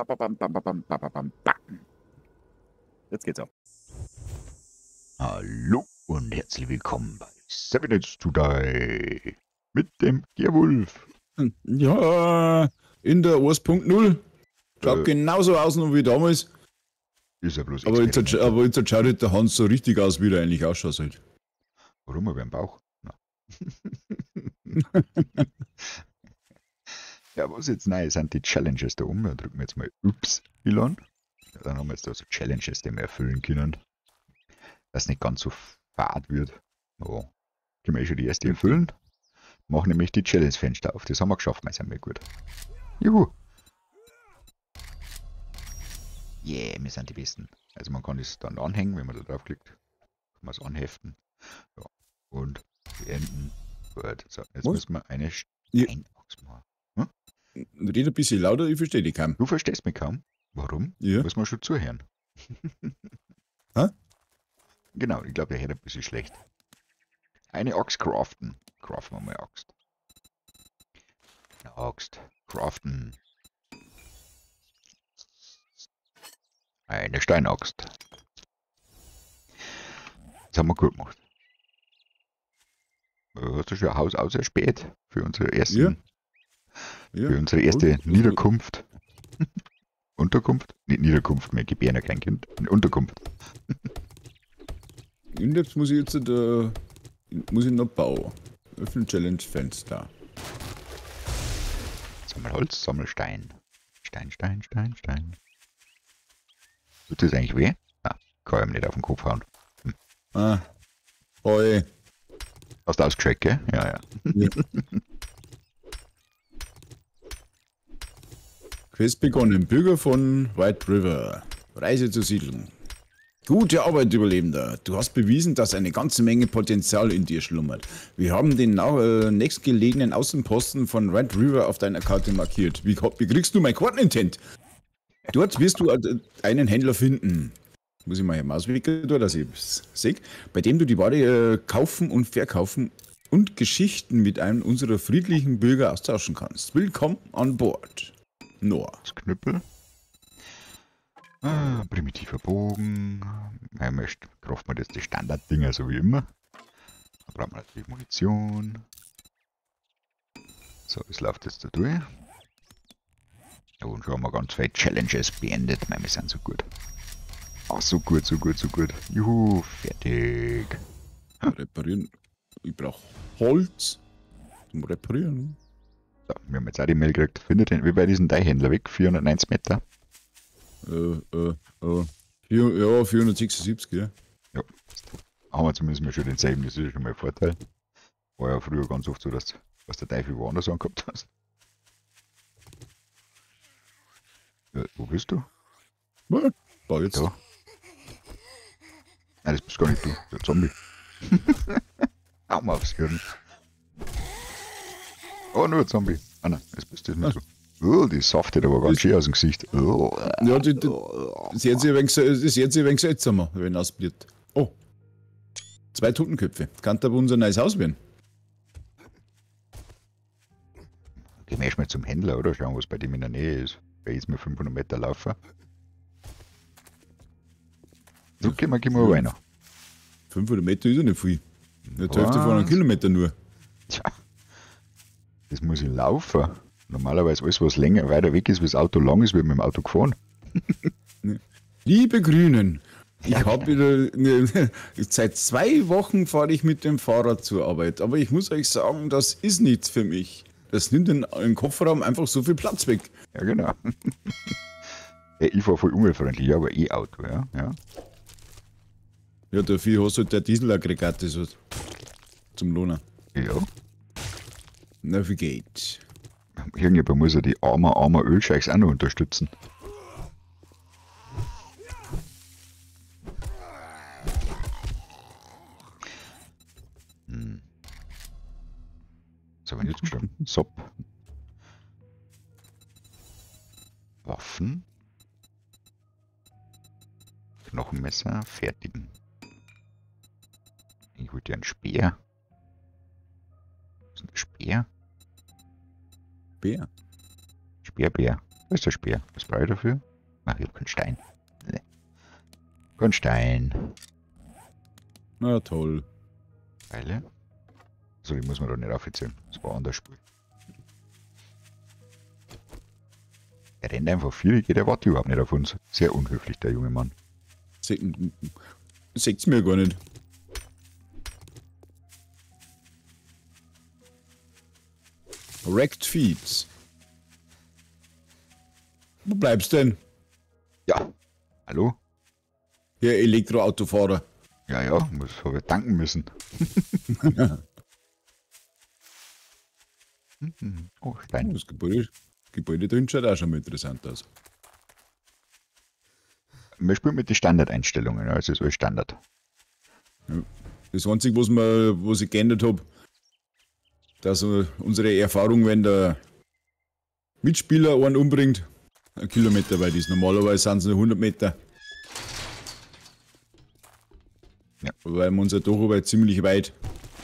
Jetzt geht's ab. Hallo und herzlich willkommen bei 7 Minutes to Die mit dem Gerwulf. Ja, in der 1.0. Schaut genauso aus noch wie damals. Ist ja bloß Aber jetzt, Experiment. jetzt schaut halt der Hans so richtig aus, wie er eigentlich ausschaut. Halt. Warum aber im Bauch? Na. Ja, was jetzt neu sind die Challenges da oben. Da drücken wir jetzt mal Y. Ja, dann haben wir jetzt da so Challenges, die wir erfüllen können. Dass nicht ganz so fad wird. Oh. Können wir schon die erste erfüllen. Machen nämlich die Challenge-Fenster auf. Das haben wir geschafft, wir sind wir gut. Juhu. Yeah, wir sind die Besten. Also man kann es dann anhängen, wenn man da draufklickt. Kann man es anheften. Ja. Und beenden. Gut. So, jetzt müssen wir eine Steinachs machen. Red ein bisschen lauter, ich verstehe dich kaum. Du verstehst mich kaum. Warum? Ja. Muss man schon zuhören. Hä? Genau, ich glaube, der hört ein bisschen schlecht. Eine Axt craften. Craften wir mal Axt. Eine Axt. Craften. Eine Steinaxt. Das haben wir gut gemacht. Hast du schon ein Haus auserspäht für unsere erste Niederkunft? Unterkunft? Nicht Niederkunft, wir gebären ja kein Kind. Eine Unterkunft. Jetzt muss ich jetzt muss ich noch bauen. Öffnen Challenge-Fenster. Sammel Holz, sammel Stein. Stein. Tut das eigentlich weh? Na, kann ich ihm nicht auf den Kopf hauen. Ah. Oi. Hast du ausgeschreckt, gell? Ja. Ja. Quest begonnen. Bürger von White River. Reise zur Siedlung. Gute Arbeit, Überlebender. Du hast bewiesen, dass eine ganze Menge Potenzial in dir schlummert. Wir haben den nächstgelegenen Außenposten von White River auf deiner Karte markiert. Wie kriegst du mein Koordinaten? Dort wirst du einen Händler finden. Muss ich mal hier Mauswinkel tun, dass ich es sehe. Bei dem du die Ware kaufen und verkaufen und Geschichten mit einem unserer friedlichen Bürger austauschen kannst. Willkommen an Bord. Noah. Das Knüppel. Primitiver Bogen. Wer möchte, kauft man jetzt die Standarddinger so wie immer. Da braucht man natürlich Munition. So, das läuft jetzt da durch. Ja, und schon haben wir ganz viele Challenges beendet. Wir sind so gut. Ach, so gut. Juhu, fertig. Reparieren. Ich brauche Holz zum Reparieren. So, wir haben jetzt auch die Mail gekriegt. Findet den, wie bei diesem Teilhändler weg, 490 Meter. 476, ja. Ja, haben wir zumindest mal schon denselben, das ist ja schon mal ein Vorteil. War ja früher ganz oft so, dass der Teufel woanders angehabt hast. Ja, wo bist du? Da jetzt. Da. Nein, das bist gar nicht du, der Zombie. Hau mal aufs Hirn. Oh, nur ein Zombie. Ah nein, das bist du nicht du. Oh, die saftet aber ganz schön aus dem Gesicht. Oh. Ja, das sehen sie ein wenig seltsamer, wenn es wird. Oh. 2 Totenköpfe. Kann aber unser neues Haus werden. Gehen wir erstmal zum Händler, oder? Schauen, was bei dem in der Nähe ist. Bei jetzt mal 500 Meter laufen. So, gehen wir aber rein. 500 Meter ist ja nicht viel. Die Hälfte von einem Kilometer nur. Tja. Das muss ich laufen. Normalerweise alles, was länger weiter weg ist, wie das Auto lang ist, wird mit dem Auto gefahren. Liebe Grünen, ich habe wieder, seit 2 Wochen fahre ich mit dem Fahrrad zur Arbeit, aber ich muss euch sagen, das ist nichts für mich. Das nimmt im Kofferraum einfach so viel Platz weg. Ja, genau. Ja, ich fahre voll umweltfreundlich, ja, aber E-Auto, ja. Ja, dafür hast du halt der Dieselaggregat so zum Lohner. Ja. Navigate. Irgendjemand muss ja die armer Ölscheichs auch noch unterstützen. So, wenn jetzt gestorben. Sop. Waffen. Knochenmesser. Fertigen. Ich wollte ja einen Speer. Was ist ein Speer? Bär. Speerbär. Was ist der Speer? Was brauche ich dafür? Ach, ich hab keinen Stein. Nee. Kein Stein. Na toll. Pfeile. So, die muss man doch nicht aufzählen. Das war ein anderes Spiel. Er rennt einfach viel, geht, er wartet überhaupt nicht auf uns. Sehr unhöflich, der junge Mann. Seht's mir gar nicht. Wrecked Feeds. Wo bleibst denn? Ja. Hallo? Hier, Elektroautofahrer. Ja, ja, habe ich danken müssen. Oh, Stein. Das Gebäude drin schaut auch schon mal interessant aus. Wir spielen mit den Standardeinstellungen, ja, es ist alles Standard. Ja. Das Einzige, was ich geändert habe, dass unsere Erfahrung, wenn der Mitspieler einen umbringt, 1 Kilometer weit ist. Normalerweise sind es nur 100 Meter. Ja. Weil wir uns ja doch aber ziemlich weit.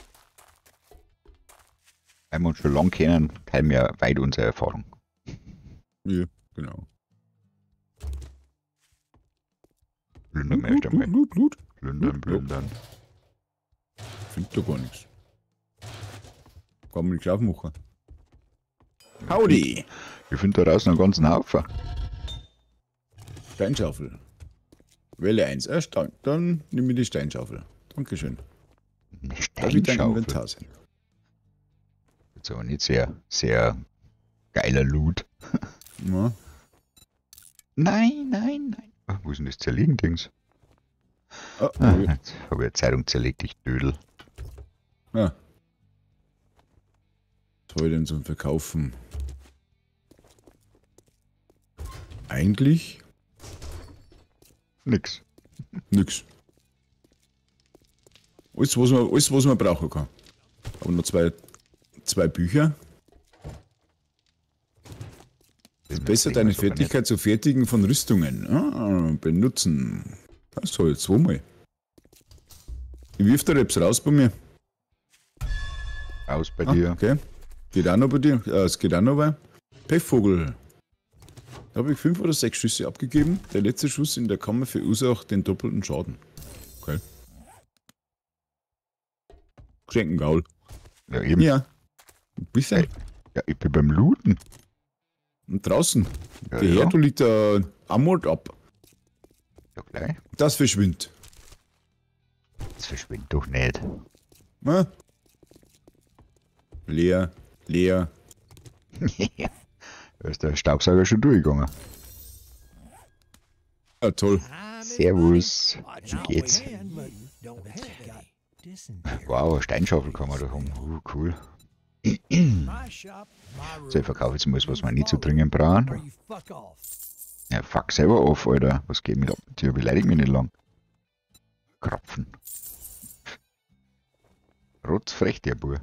Weil wir uns schon lange kennen, teilen wir weit unsere Erfahrung. Ja, genau. Plündern wir erst einmal. Plündern, plündern. Findet da gar nichts. Kann man nicht aufmachen. Howdy! Ich finde da draußen einen ganzen Haufen. Steinschaufel. Wähle 1. Dann nehme ich die Steinschaufel. Dankeschön. Eine Darf ich dein Steinschaufel. Inventar sein? Jetzt aber nicht sehr geiler Loot. Ja. Nein, nein, nein. Ach, wo ist denn das Zerlegen-Dings? Oh, Jetzt habe ich eine Zeitung zerlegt, ich Dödel. ja. Was soll ich denn zum Verkaufen? Eigentlich Nix. nix. Alles, was man brauchen kann. Aber noch zwei Bücher. Das Besser deine Fertigkeit zu fertigen von Rüstungen. Benutzen. Das soll jetzt zweimal. Ich wirf da Reps raus bei mir. Aus bei dir. Okay. Geht auch noch bei dir. Es geht auch noch bei. Pechvogel. Da habe ich 5 oder 6 Schüsse abgegeben. Der letzte Schuss in der Kammer verursacht den doppelten Schaden. Okay. Schenkengaul. Ja, eben. Ja. Ein bisschen. Ja, ich bin beim Looten. Und draußen. Ja, Der ja. Herd liegt der Amort ab. Ja, gleich. Das verschwindet. Das verschwindet doch nicht. Na? Leer. Da ist der Staubsauger schon durchgegangen. Ja, toll. Servus. Wie geht's? Wow, eine Steinschaufel kann man da haben. Cool. So, ich verkaufe jetzt mal was, was wir nicht so dringend brauchen. Ja, fuck selber auf, Alter. Was geht mit ab? Die beleidigt mich nicht lang. Krapfen. Rotzfrech, der Bur.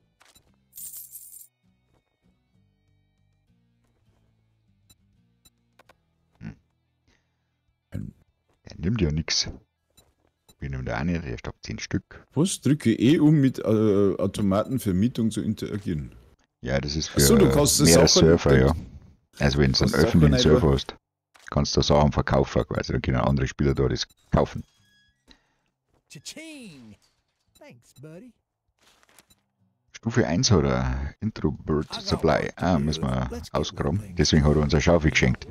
Der nimmt ja nix. Ich nehme da auch nicht, der stoppt 10 Stück. Was? Drücke E, um mit Automatenvermietung zu interagieren. Ja, das ist für Ach so, du kannst das mehrere Sachen- Server, ja. Also wenn du einen kannst Sachen öffentlichen nicht Server hast, kannst du Sachen verkaufen quasi. Da können andere Spieler da das kaufen. Cha-ching! Thanks, buddy. Stufe 1 hat er Intro Bird Supply. Ah, müssen wir ausgraben. Deswegen hat er uns eine Schaufel geschenkt.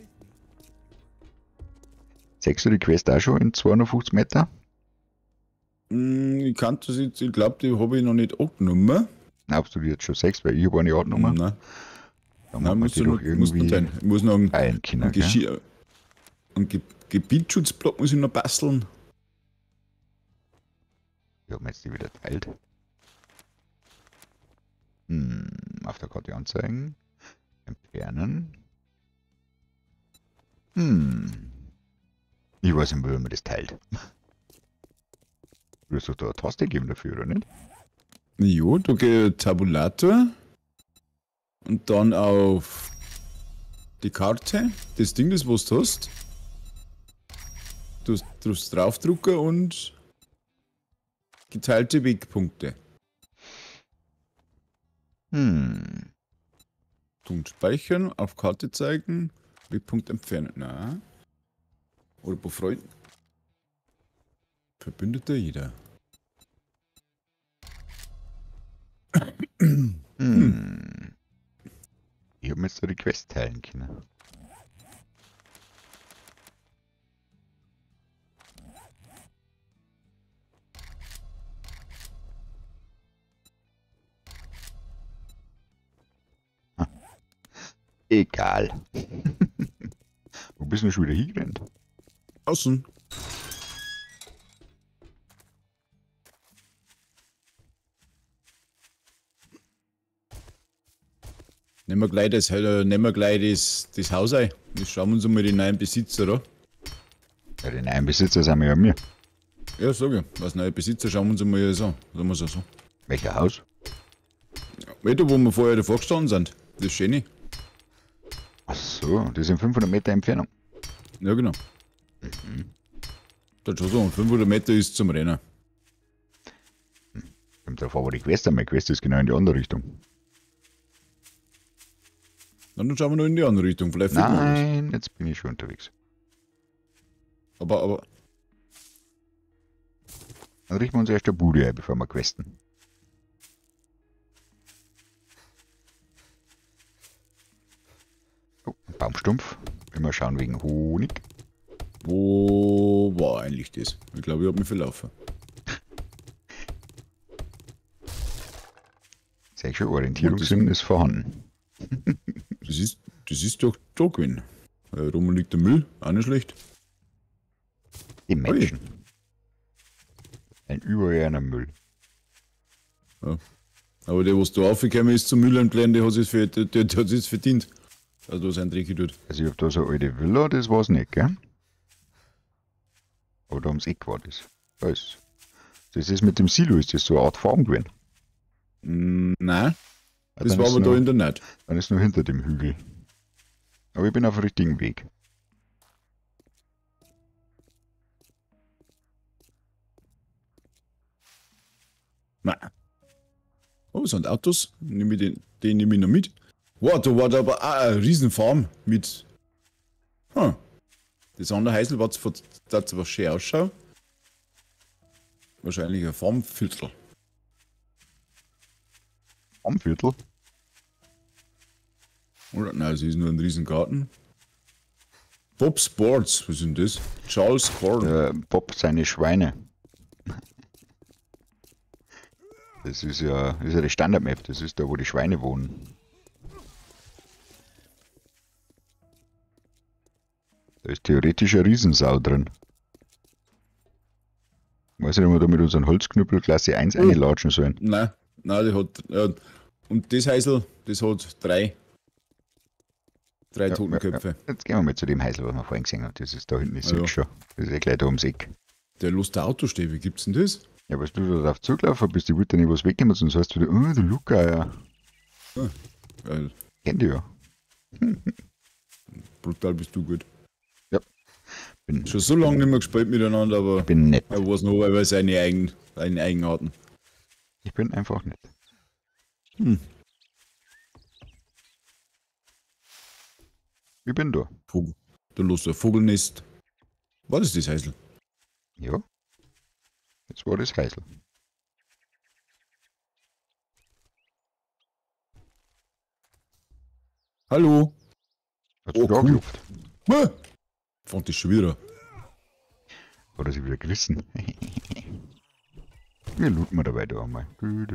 Sechst du die Quest auch schon in 250 Meter? Ich kann das jetzt, ich glaube, die habe ich noch nicht angenommen. Nein, ob du die jetzt schon 6, weil ich habe eine angenommen. Nein, Dann nein, muss man die doch irgendwie ich muss noch einen, teilen können, einen, gell? Gebietsschutzblock muss ich noch basteln. Ich habe jetzt die wieder teilt. Auf der Karte anzeigen. Entfernen. Ich weiß nicht, wie man das teilt. Du wirst doch da eine Taste geben dafür, oder nicht? Jo, da gehe Tabulator und dann auf die Karte, das Ding, das was du hast. Du darfst draufdrucken und geteilte Wegpunkte. Punkt speichern, auf Karte zeigen, Wegpunkt entfernen. Na. Oder bei Freunden. Verbündeter jeder. Hm. Ich habe mir jetzt da die Quest teilen können. Ah. Egal. Wo bist du denn schon wieder hingerannt? Außen. Nehmen wir gleich das Haus ein. Wir schauen uns mal den neuen Besitzer an. Ja, den neuen Besitzer sind wir ja wir. Ja, sag ich. Was neue Besitzer schauen wir uns mal das an. Sagen wir so. Welcher Haus? Weißt du, wo wir vorher davor gestanden sind? Das Schöne. Ach so, das sind 500 Meter Entfernung. Ja, genau. Das schon so. 500 Meter ist zum Rennen. Kommt drauf an, wo die Quest ist. Meine Quest ist genau in die andere Richtung. Dann schauen wir noch in die andere Richtung. Vielleicht finden wir was. Nein, jetzt bin ich schon unterwegs. Aber. Dann richten wir uns erst eine Bude ein, bevor wir questen. Oh, ein Baumstumpf. Immer schauen wegen Honig. Wo war eigentlich das? Ich glaube, ich habe mich verlaufen. Sehr schön, Orientierungssinn ist vorhanden. Das ist doch da gewesen. Rum liegt der Müll, auch nicht schlecht. Die Menschen. Ein überehrender Müll. Aber der, was da raufgekommen ist zum Müll entleeren, der hat es verdient. Also da sein Dreck tut. Also ich hab da so eine alte Villa, das war's nicht, gell? Aber da ums Eck war das. Das ist mit dem Silo, ist das so eine Art Farm gewesen? Nein, Ja, das dann war ist aber da nur- in der Nacht. Dann ist nur hinter dem Hügel. Aber ich bin auf dem richtigen Weg. Nein. Oh, sind Autos. Den nehme ich noch mit. Wow, da war da aber auch eine Riesenfarm mit. Das andere Häusl war zwar schön ausschaut. Wahrscheinlich ein Farmviertel. Am Viertel. Oder? Nein, es ist nur ein Riesengarten. Bob Sports, was ist denn das? Charles Korn. Der Bob seine Schweine. Das ist ja die Standard-Map, das ist da, wo die Schweine wohnen. Da ist theoretisch eine Riesensau drin. Weiß nicht, ob wir da mit unseren Holzknüppel Klasse 1 einlatschen sollen. Nein, die hat. Und das Häusl, das hat drei Totenköpfe. Jetzt gehen wir mal zu dem Häusl, was wir vorhin gesehen haben. Das ist da hinten, ich Ah, ja. schon. Das ist ja gleich da ums Eck. Der Lust der Autosteh, wie gibt's denn das? Ja, was du da drauf zugelaufen bist, ich wollte nicht was wegnehmen, sonst heißt du wieder, oh, der Luca, ja. Weil Kennt ihr ja. brutal bist du gut. Bin, Schon so lange nicht mehr gespielt miteinander, aber bin nett. er weiß noch, weil seine Eigenarten. Ich bin einfach nett. Ich bin da. Vogel. Der Lust der Vogelnest. War das Häusl? Ja. Jetzt war das Häusl. Hallo? Hat Oh, sich da cool. angeklopft. Fand ich schon wieder. Hat er sich wieder gerissen. Wir looten mal dabei da einmal.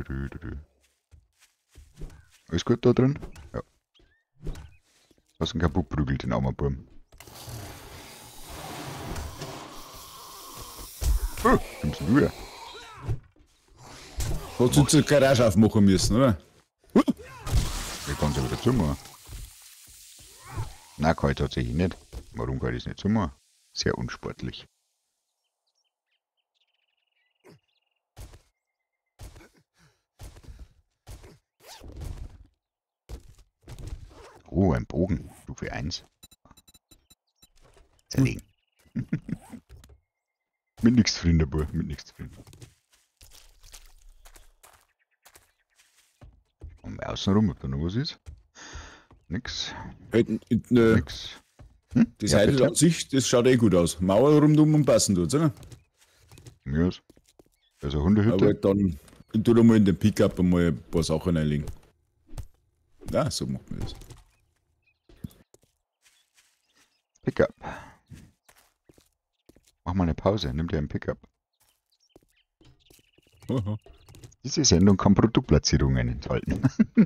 Alles gut da drin? Ja. Hast ihn kaputt prügelt, den armen Burm. Oh, kommst du wieder? Hast du jetzt eine Garage aufmachen müssen, oder? Ich kann es ja wieder zumachen. Nein, kann ich tatsächlich nicht. Warum kann ich es nicht zumachen? Sehr unsportlich. Oh, ein Bogen. Stufe 1. Zerlegen. Mit nichts drin, der Bub. Mit nichts drin. Und außen rum, ob da noch was ist. Nix. Halt, Nix. Hm? das Ja, Heidel bitte. an sich, das schaut eh gut aus. Mauer rundum und passen tut's, oder? Ja. Also Hundehütte. Aber dann tu da mal in den Pickup einmal ein paar Sachen reinlegen. Ja, so macht man das. Pickup. Mach mal eine Pause, nimm dir einen Pickup. Aha. Diese Sendung kann Produktplatzierungen enthalten.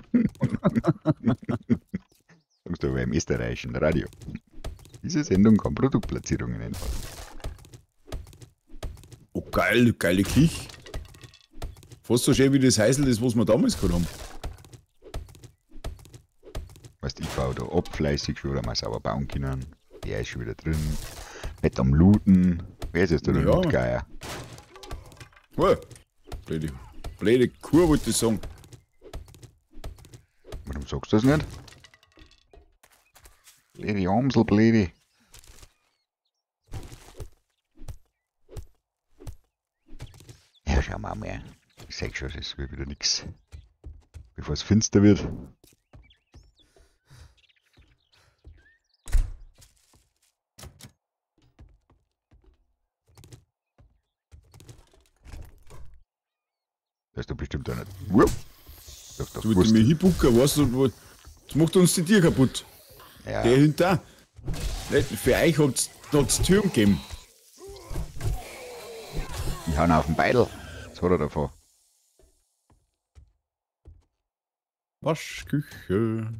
Sagst du aber im österreichischen Radio. Diese Sendung kann Produktplatzierungen enthalten. Oh geil, geile Kich. Fast so schön wie das Heisel, das was wir damals gehabt haben. Weißt du, ich baue da ab fleißig schon, oder mal sauber bauen können. Der ist schon wieder drin. Nicht am Looten. Wer ist jetzt der Ja. Lootgeier? Oh, blöde Kur wollte ich sagen. Warum sagst du das nicht? Blöde Amsel, blöde. Ja, schau mal mehr. Ich sag schon, es wird wieder nix. Bevor es finster wird. Das ist doch bestimmt auch nicht. Wupp. Das Du willst mir hinbucken, weißt du, das macht uns die Tier kaputt. Ja, Der hinter. Nicht, für euch hat's Türen gegeben. ich hau ihn auf den Beidel. Was hat er davon? Waschküche.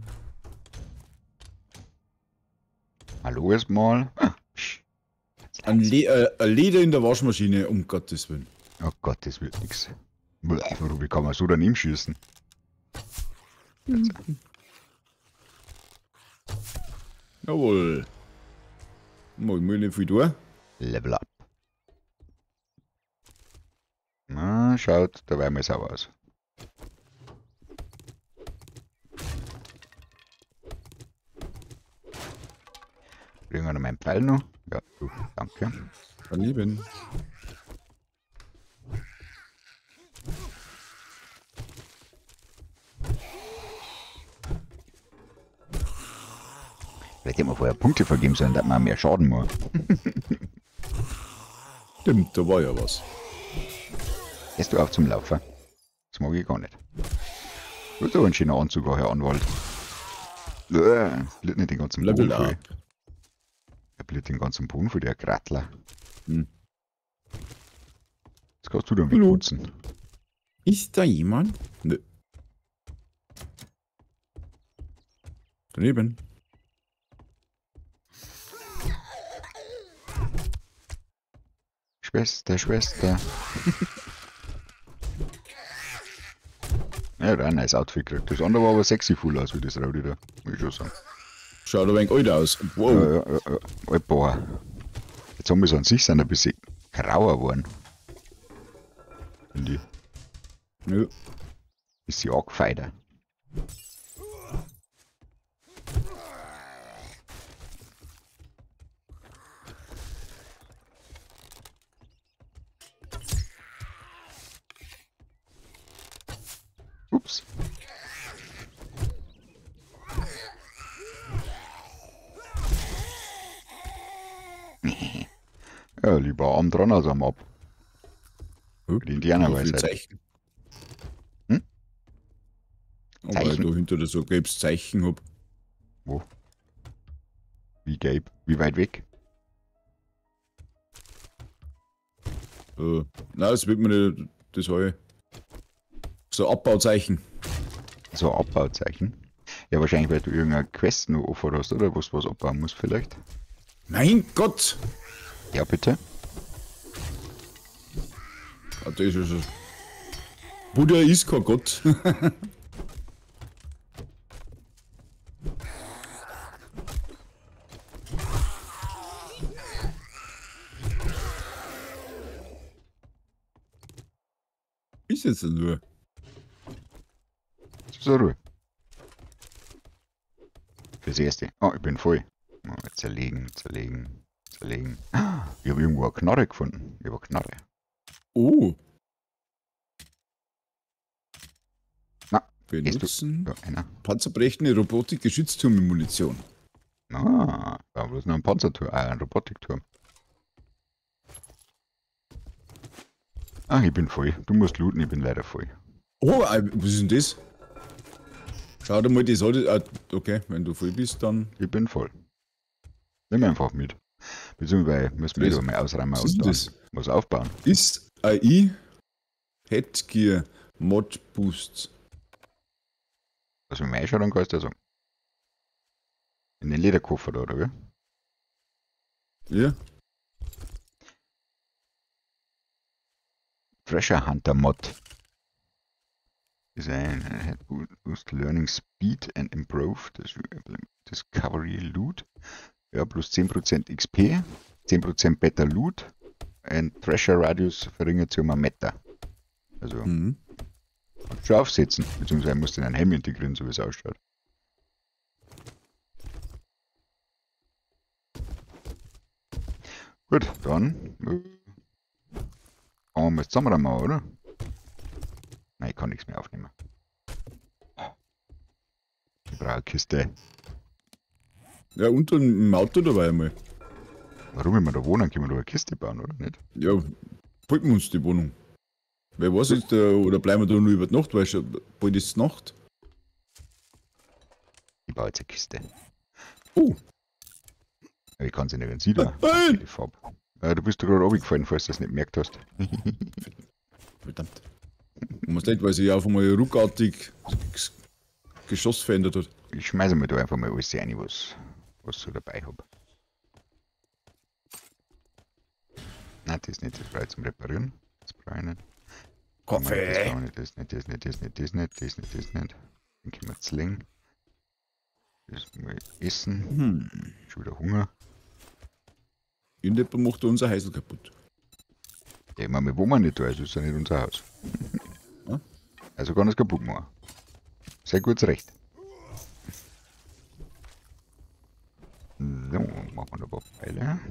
Hallo erstmal. Ein Leder in der Waschmaschine, um Gottes Willen. Oh Gott, das wird nix. Wie kann man so daneben schießen? Jawohl. Mal nicht viel tun. Level up. Na, schaut, da wäre mir sauer aus. Kriegen wir noch meinen Pfeil noch? Ja, du, danke. Daneben. Vielleicht hätten wir vorher Punkte vergeben sollen, dass man mehr Schaden macht. Stimmt, da war ja was. Gehst du auch zum Laufen? Das mag ich gar nicht. Du hast aber einen schönen Anzug, Herr Anwalt. Blit nicht den ganzen Level Boden voll. up. Er blit den ganzen Boden voll, der Grattler. Hm. Jetzt kannst du dann Hallo. wegputzen. Ist da jemand? Nö. Daneben. Schwester, Schwester. Ja, da ein nice Outfit gekriegt. Das andere war aber sexy full aus, wie das Rowdy da. Muss ich schon sagen. Schaut ein wenig alt aus. Wow. Ja. Boah. Jetzt haben wir so an sich sind ein bisschen grauer geworden. Finde ich. Ja. Bisschen angefeider. Ups. Ja, lieber Arm dran als am Ab. Die Indianerweisheit. Zeichen. Hm? Aber Zeichen? ich da hinter so ein gelbes Zeichen hab. Wo? Wie gelb? Wie weit weg? Nein, das wird mir nicht. Das habe ich. So ein Abbauzeichen. So ein Abbauzeichen. Ja, wahrscheinlich, weil du irgendeine Quest noch offen hast, oder? Wo du was abbauen musst, vielleicht. Mein Gott! Ja, bitte. Ah, das ist es. Buddha ist kein Gott. Ist jetzt nur. So Ruhe. Fürs Erste. Oh, ich bin voll. Oh, zerlegen. Ich habe irgendwo eine Knarre gefunden. Ich habe eine Knarre. Oh, Benutzen. Ja, einer. Panzerbrechende Robotik-Geschützturm-Munition. Ah, da bloß noch ein Panzerturm, ein Robotikturm. Ah, ich bin voll. Du musst looten, ich bin leider voll. Oh, was ist denn das? Schau dir mal das an. Okay, wenn du voll bist, dann. Ich bin voll. Nimm einfach mit. Beziehungsweise müssen wir Das- da mal ausräumen was und ist dann das? was aufbauen. Ist AI Headgear Mod Boost. Also wenn man reinschaut, dann kannst du ja sagen. In den Lederkoffer da, oder wie? Ja. Treasure Hunter Mod. Ist ein Head Boost Learning Speed and Improve Discovery Loot. Ja, plus 10% XP, 10% Better Loot. Ein Treasure Radius verringert sich um 1 Meter. Also Mhm. kannst du schon aufsetzen, beziehungsweise musst du in einen Helm integrieren, so wie es ausschaut. Gut, dann fangen wir mal zusammen an, oder? Nein, ich kann nichts mehr aufnehmen. Ich brauche eine Kiste. Ja, unten im Auto dabei einmal. Warum, wenn wir da wohnen, können wir da eine Kiste bauen, oder nicht? Ja, halten wir uns die Wohnung. Wer weiß jetzt, oder bleiben wir da nur über die Nacht, weil schon bald ist Nacht. Ich baue jetzt eine Kiste. Oh, Aber ich kann sie nicht sehen, da. Nein! Die Farbe. Du bist da gerade runtergefallen, falls du das nicht gemerkt hast. verdammt. Und man nicht, weil sich auf einmal ruckartig das Geschoss verändert hat. Ich schmeiße mir da einfach mal alles rein, was so dabei habe. Nein, das nicht, das brauche ich zum Reparieren. Das brauche ich nicht. Kaffee! Das brauche ich nicht, das nicht, das nicht, das nicht, das nicht, das nicht, das nicht. Dann können wir zlingen. Das mal essen. Schon wieder Hunger. Irgendjemand macht da unser Häusl kaputt. Ja, ich meine, wir wohnen nicht da, also ist ja nicht unser Haus. Ja? Also kann es kaputt machen. Sehr gutes Recht. So, machen wir da ein paar Pfeile.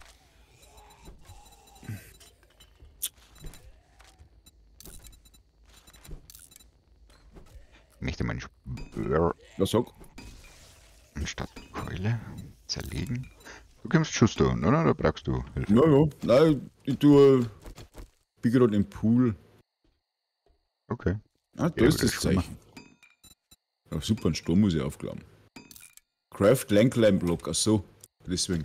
Ich möchte meinen Spör Was sag? anstatt Keule zerlegen. Du kommst Schuss da unten, oder? Da brauchst du Hilfe. Ja, ja. Nein, ich bin gerade im Pool. Okay. Ah, da Ja, ist wieder das schwimmen. Zeichen. Ja, super, einen Strom muss ich aufklappen. Craft Landline Block, ach so. Deswegen.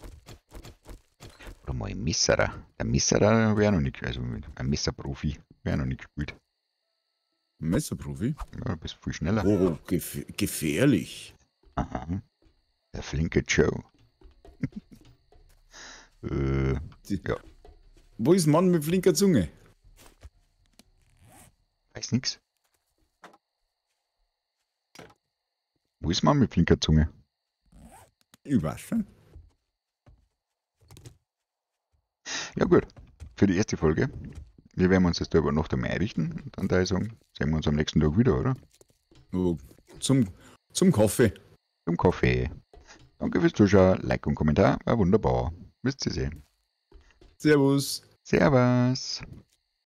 Oder mal ein Messerer. Der Messerer wäre noch nicht, also ein Messerprofi wäre noch nicht gespielt. Messerprofi? Ja, du bist viel schneller. Oh, gefährlich. Aha. Der flinke Joe. Ja, Wo ist ein Mann mit flinker Zunge? weiß nix. Wo ist man mit flinker Zunge? Ich weiß schon. Ja gut, für die erste Folge. Wir werden uns jetzt da über Nacht einmal einrichten. Und dann da ich sagen, sehen wir uns am nächsten Tag wieder, oder? Oh, zum Kaffee. Zum Kaffee. Danke fürs Zuschauen, Like und Kommentar, war wunderbar. Müsst ihr sehen. Servus. Servus.